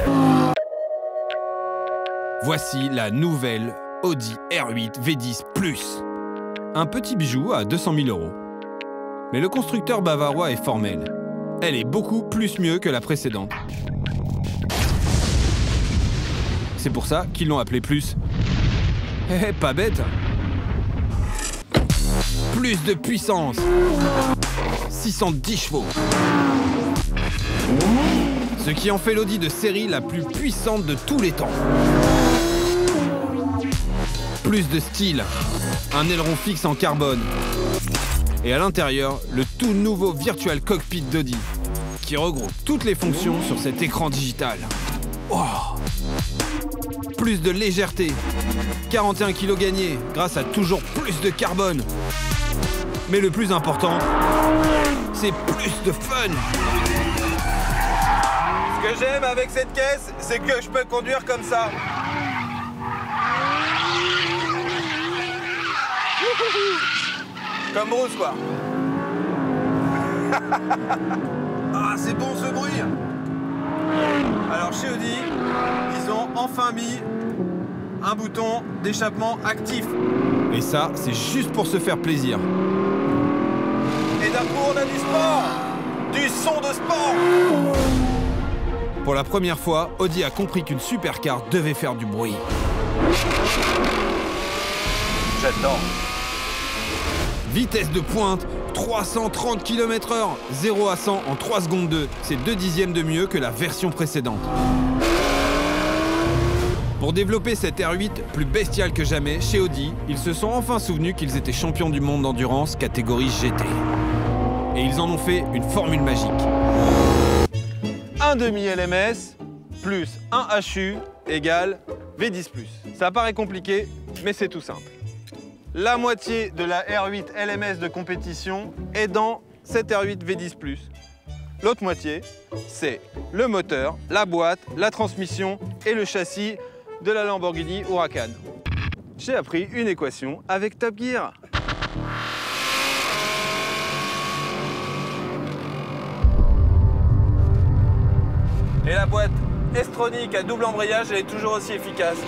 Voici la nouvelle Audi R8 V10 Plus. Un petit bijou à 200 000 €. Mais le constructeur bavarois est formel. Elle est beaucoup plus mieux que la précédente. C'est pour ça qu'ils l'ont appelée Plus. Pas bête. Plus de puissance. 610 chevaux. Ce qui en fait l'Audi de série la plus puissante de tous les temps. Plus de style. Un aileron fixe en carbone. Et à l'intérieur, le tout nouveau Virtual Cockpit d'Audi, qui regroupe toutes les fonctions sur cet écran digital. Oh, plus de légèreté, 41 kg gagnés grâce à toujours plus de carbone. Mais le plus important, c'est plus de fun. Ce que j'aime avec cette caisse, c'est que je peux conduire comme ça. Comme Bruce, quoi. Ah, c'est bon ce bruit. Alors chez Audi, ils ont enfin mis un bouton d'échappement actif. Et ça, c'est juste pour se faire plaisir. Et d'un coup, on a du sport. Du son de sport. Pour la première fois, Audi a compris qu'une supercar devait faire du bruit. J'adore. Vitesse de pointe, 330 km/h, 0 à 100 en 3 secondes 2. C'est 2 dixièmes de mieux que la version précédente. Pour développer cette R8 plus bestiale que jamais, chez Audi, ils se sont enfin souvenus qu'ils étaient champions du monde d'endurance catégorie GT. Et ils en ont fait une formule magique. Un demi LMS plus un HU égale V10+. Ça paraît compliqué, mais c'est tout simple. La moitié de la R8 LMS de compétition est dans cette R8 V10+. L'autre moitié, c'est le moteur, la boîte, la transmission et le châssis de la Lamborghini Huracan. J'ai appris une équation avec Top Gear. Et la boîte S-Tronic à double embrayage, elle est toujours aussi efficace.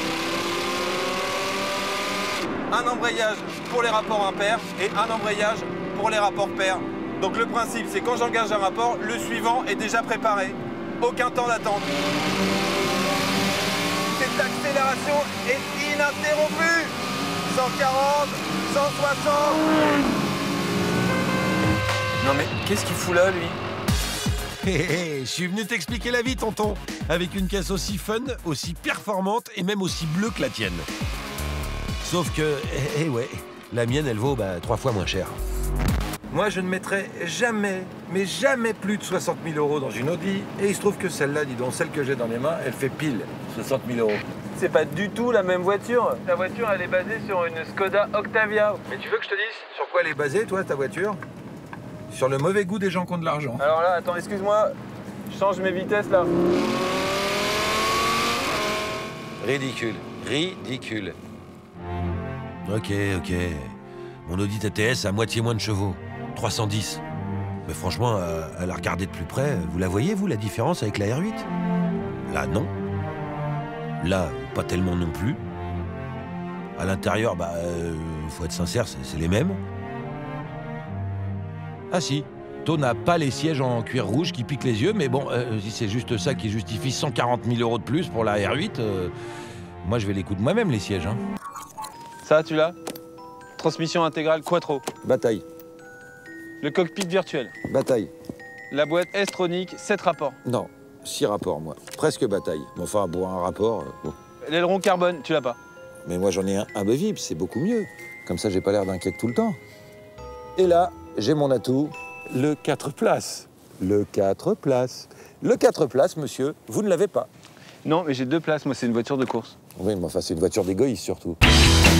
Un embrayage pour les rapports impairs et un embrayage pour les rapports pairs. Donc le principe, c'est quand j'engage un rapport, le suivant est déjà préparé. Aucun temps d'attente. Cette accélération est ininterrompue. 140, 160. Non mais qu'est-ce qu'il fout là, lui? Je suis venu t'expliquer la vie, tonton. Avec une caisse aussi fun, aussi performante et même aussi bleue que la tienne. Sauf que, ouais, la mienne, elle vaut 3 fois moins cher. Moi, je ne mettrai jamais, mais jamais plus de 60 000 € dans une Audi. Et il se trouve que celle-là, dis donc, celle que j'ai dans les mains, elle fait pile 60 000 €. C'est pas du tout la même voiture. Ta voiture, elle est basée sur une Skoda Octavia. Mais tu veux que je te dise sur quoi elle est basée, toi, ta voiture? Sur le mauvais goût des gens qui ont de l'argent. Alors là, attends, excuse-moi, je change mes vitesses là. Ridicule, ridicule. Ok. Mon Audi TTS a moitié moins de chevaux, 310. Mais franchement, à la regarder de plus près, vous la voyez, vous, la différence avec la R8? Là, non. Là, pas tellement non plus. À l'intérieur, faut être sincère, c'est les mêmes. Ah si, To n'a pas les sièges en cuir rouge qui piquent les yeux, mais bon, si c'est juste ça qui justifie 140 000 € de plus pour la R8, moi je vais les coudre moi-même les sièges. Hein. Ça, tu l'as? Transmission intégrale Quattro. Bataille. Le cockpit virtuel. Bataille. La boîte S-Tronic, 7 rapports. Non, 6 rapports, moi. Presque bataille. Mais enfin, pour un rapport, bon. L'aileron carbone, tu l'as pas? Mais moi j'en ai un imbevible, c'est beaucoup mieux. Comme ça, j'ai pas l'air d'inquiète tout le temps. Et là, j'ai mon atout, le 4 places. Le 4 places. Le 4 places, monsieur, vous ne l'avez pas. Non, mais j'ai 2 places, moi c'est une voiture de course. Oui, mais enfin, c'est une voiture d'égoïste surtout.